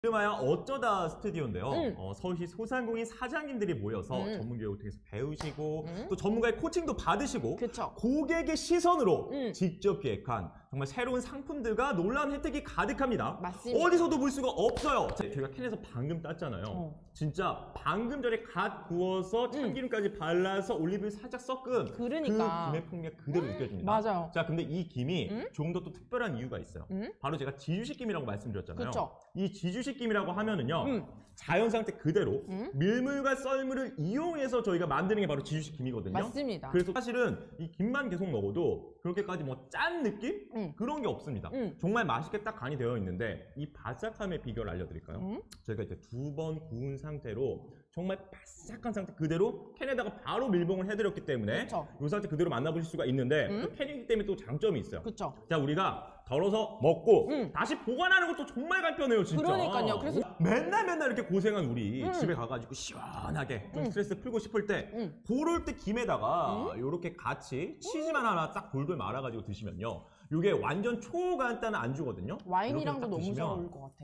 이름하여 어쩌다 스튜디오인데요. 서울시 소상공인 사장님들이 모여서 전문 교육을 통해서 배우시고 또 전문가의 코칭도 받으시고 그쵸. 고객의 시선으로 직접 기획한 정말 새로운 상품들과 놀라운 혜택이 가득합니다. 맞습니다. 어디서도 볼 수가 없어요. 저희가 캔에서 방금 땄잖아요. 진짜 방금 전에 갓 구워서 참기름까지 발라서 올리브유 살짝 섞은 그러니까. 그 김의 풍미가 그대로 느껴집니다. 맞아요. 자, 근데 이 김이 조금 더 또 특별한 이유가 있어요. 바로 제가 지주식 김이라고 말씀드렸잖아요. 그쵸. 이 지주식 김이라고 하면은요. 자연 상태 그대로 밀물과 썰물을 이용해서 저희가 만드는 게 바로 지주식 김이거든요. 맞습니다. 그래서 사실은 이 김만 계속 먹어도 그렇게까지 뭐 짠 느낌? 그런 게 없습니다. 정말 맛있게 딱 간이 되어 있는데 이 바삭함의 비결을 알려드릴까요? 저희가 이제 2번 구운 상태로 정말 바삭한 상태 그대로 캔에다가 바로 밀봉을 해드렸기 때문에 그쵸. 이 상태 그대로 만나보실 수가 있는데 또 캔이기 때문에 또 장점이 있어요. 그쵸. 자, 우리가 덜어서 먹고 다시 보관하는 것도 정말 간편해요, 진짜. 그러니까요. 그래서 맨날 이렇게 고생한 우리 집에 가가지고 시원하게 좀 스트레스 풀고 싶을 때 그럴 때 김에다가 이렇게 같이 치즈만 하나 딱 돌돌 말아가지고 드시면요. 이게 완전 초간단한 안주거든요. 와인이랑도 이렇게 딱 너무 잘 드시면 어울릴 것 같아.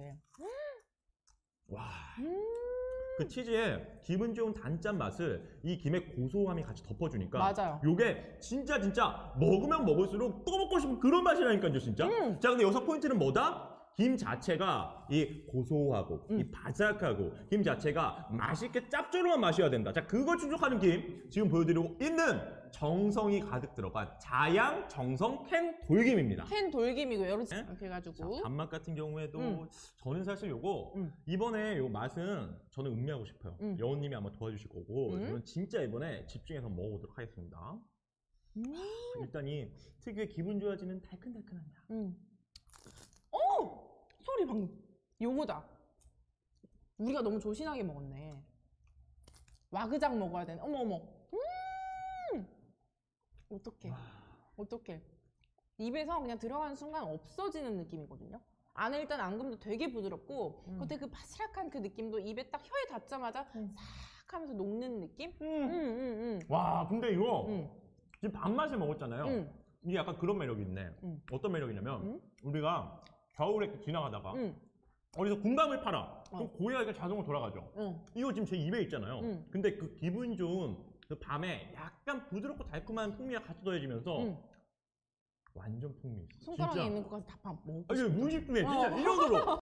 와. 그 치즈의 기분 좋은 단짠 맛을 이 김의 고소함이 같이 덮어주니까 맞아요. 요게 진짜 먹으면 먹을수록 또 먹고 싶은 그런 맛이라니까요, 진짜. 자, 근데 여기서 포인트는 뭐다? 김 자체가 이 고소하고 이 바삭하고 김 자체가 맛있게 짭조름한 맛이어야 된다. 자, 그걸 충족하는 김 지금 보여드리고 있는 정성이 가득 들어간 자양 정성 캔 돌김입니다. 캔 돌김이고 이렇게 해가지고. 자, 단맛 같은 경우에도 저는 사실 요거 이번에 요 맛은 저는 음미하고 싶어요. 여우님이 아마 도와주실 거고 저는 진짜 이번에 집중해서 먹어보도록 하겠습니다. 일단 이 특유의 기분 좋아지는 달큰달큰한 향. 오! 소리 방금. 요거다. 우리가 너무 조신하게 먹었네. 와그작 먹어야 되네. 어머. 어떡해. 입에서 그냥 들어가는 순간 없어지는 느낌이거든요. 안에 일단 앙금도 되게 부드럽고 겉에 그 바스락한 그 느낌도 입에 딱 혀에 닿자마자 싹 하면서 녹는 느낌? 와, 근데 이거 지금 밥맛을 먹었잖아요. 이게 약간 그런 매력이 있네. 어떤 매력이냐면 우리가 겨울에 이렇게 지나가다가 어디서 군밤을 팔아. 그럼 고기가 이렇게 자동으로 돌아가죠. 이거 지금 제 입에 있잖아요. 근데 그 기분 좋은 그 밤에 약간 부드럽고 달콤한 풍미가 같이 더해지면서 완전 풍미 있어. 손가락에 진짜. 있는 것까지 다 먹고 이게 무식해 진짜 이 정도로